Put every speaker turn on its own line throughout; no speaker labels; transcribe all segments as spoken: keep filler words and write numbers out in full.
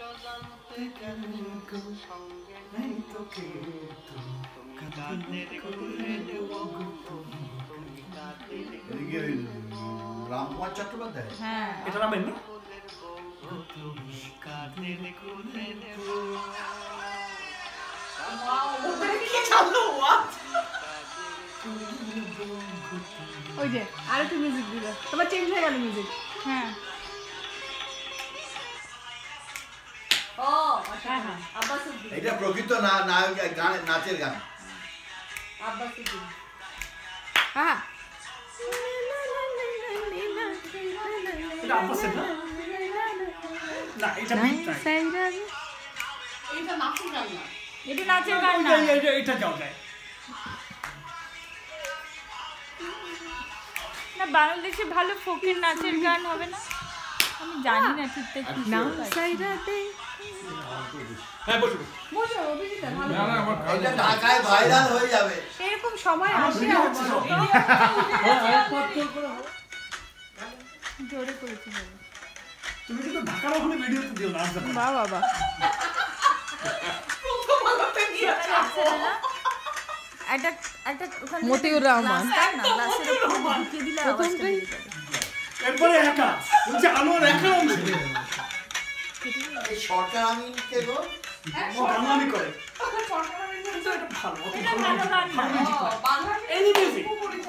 রামকুমার চট্টোপাধ্যায়।
হ্যাঁ
এটা নামেন না?
ওই যে আর একটু মিউজিক দিল, তোমার চেঞ্জ হয়ে গেল মিউজিক। হ্যাঁ ও হ্যাঁ হ্যাঁ আব্বাসুদ্দিন,
এটা প্রকৃত না নায়ক গান, নাচের গান।
আব্বাসুদ্দিন হ্যাঁ
এটা আব্বাসের না? না এটা বিট নাই,
এটা নাচের গান না, এটা নাচের গান না,
এটা এটা যাও যায়
না। বাংলাদেশে ভালো ফোকের নাচের গান হবে না, আমি জানি না ঠিকঠাক কি নাম। সাইরাতে
হ্যাঁ বসো
বসো অভিজিৎ ভালো
না না আমার এটা ঢাকায় ভাইরাল হয়ে যাবে
এরকম সময় আসে জোরে করেছি।
তুমি কিন্তু ঢাকার ওখানে ভিডিওতে দিও না।
বাহ বাবা একটা একটা ওখানে
মতিউর রহমান
এরপরে একা বলছে আলোর একা অংশ
এই সরকার আমি কে গো
ও বাংলামি করে সরকার আমি বলছে এটা ভালো অত ভালো মিউজিক বাংলা এই মিউজিক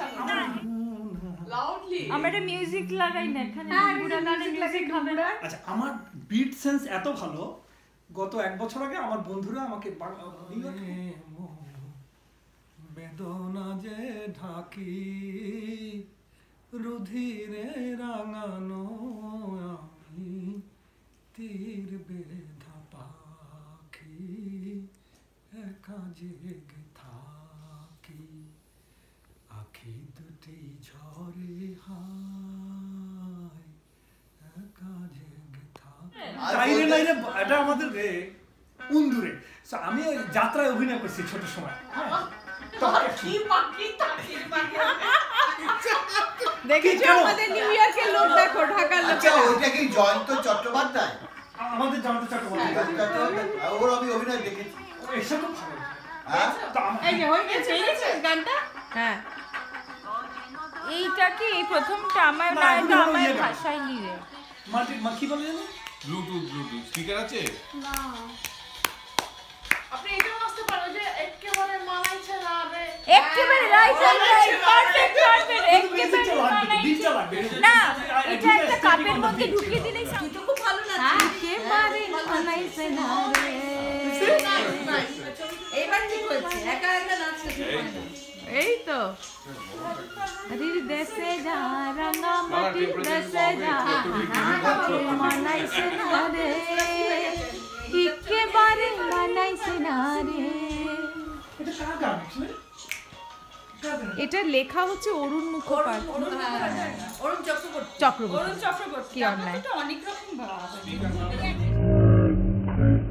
লাউডলি আমরা একটা মিউজিক লাগাই না এখানে, বুড়া গানের মিউজিক হবে না।
আচ্ছা আমার বিট সেন্স এত ভালো, গত এক বছর আগে আমার বন্ধুরা আমাকে বেদনা যে ঢাকি রুধিরে রাঙানো আমি তীর বেধা পাখি একা জেগে থাকি আখি দুটি ঝরে হায় একা জেগে থাকি। তাইরে নাইরে এটা আমাদের রে উন্দুরে। সো আমি ওই যাত্রায় অভিনয় করছি ছোট সময়।
দেখেছো আমাদের নিউ ইয়র্কের লোক দেখো, ঢাকার লোক।
আচ্ছা ওইটা কি জয়ন্ত চট্টোপাধ্যায়?
আমাদের জয়ন্ত চট্টোপাধ্যায়
ওর আমি অভিনয় দেখেছি।
এসে খুব ভালো।
হ্যাঁ
এই যে হয়ে গেছে এই গেছে গানটা। হ্যাঁ এইটা কি এই প্রথমটা আমার না, এটা আমার ভাষায় লিরে
মাটি মাখি বলে জানো
ব্লুটুথ ব্লুটুথ স্পিকার আছে
না। আপনি এটা বুঝতে পারো যে একেবারে মানাইছে না রে, একেবারে রাইট পারফেক্ট পারফেক্ট একেবারে মানাইছে না। এটা একটা কাপের মধ্যে ঢুকিয়ে দিলেই সাউন্ড খুব ভালো লাগছে। একেবারে মানাইছে না রে, এইবার ঠিক হয়েছে। একা একা নাচতে এই তো হরির দেশে যা রাঙা মাটি দেশে যা মানাইছে না রে, একেবারে মানাইছে না রে।
এটা কার গান আসলে?
এটা লেখা হচ্ছে অরুণ মুখোপাধ্যায়,
অরুণ চক্রবর্তী
চক্রবর্তী
অরুণ চক্রবর্তী
কি অন্যায়।
অনেক রকম ভাব।